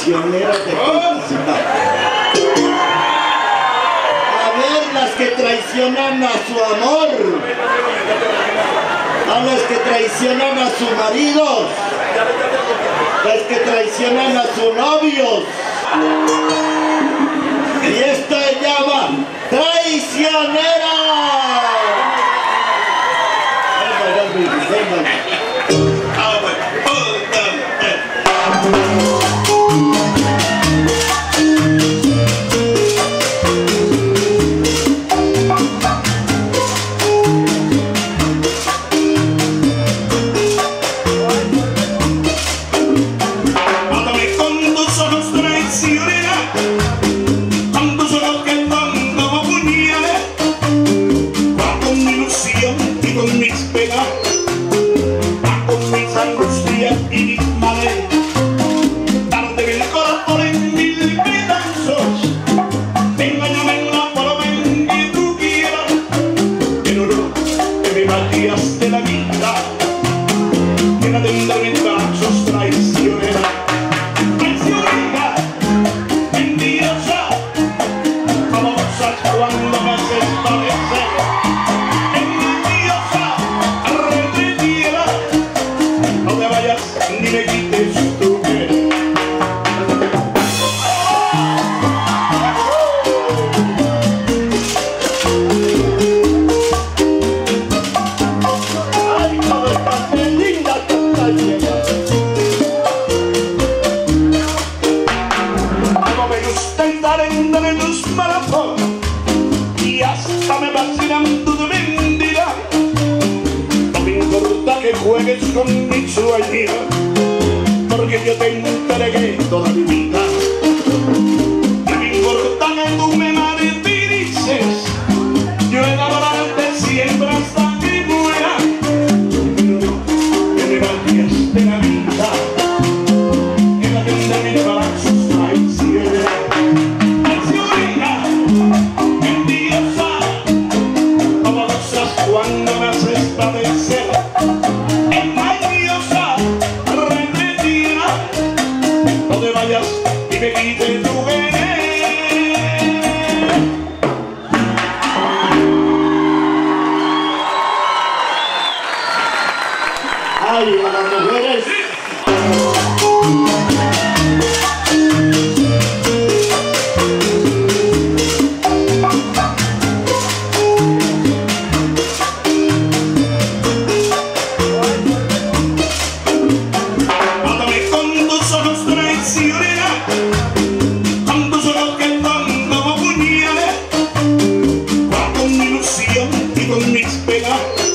traicioneras de felicidad. A ver, las que traicionan a su amor, a las que traicionan a su marido, las que traicionan a sus novios. Y esta se llama traicionera. Juegues con mi sueño, porque yo te entregué toda mi vida. No me importa que tú me martirices, yo he de adorarte siempre hasta que muera. Que me vayas de la vida, que la vida me para sus traiciones. Traicionera, envidiosa, como gozas cuando me haces padecer. Y me quite tu querer. Ay, a las mujeres. Mátame con tus ojos traicionera, con tus ojos que son como puñales, con mi ilusión y con mis penas.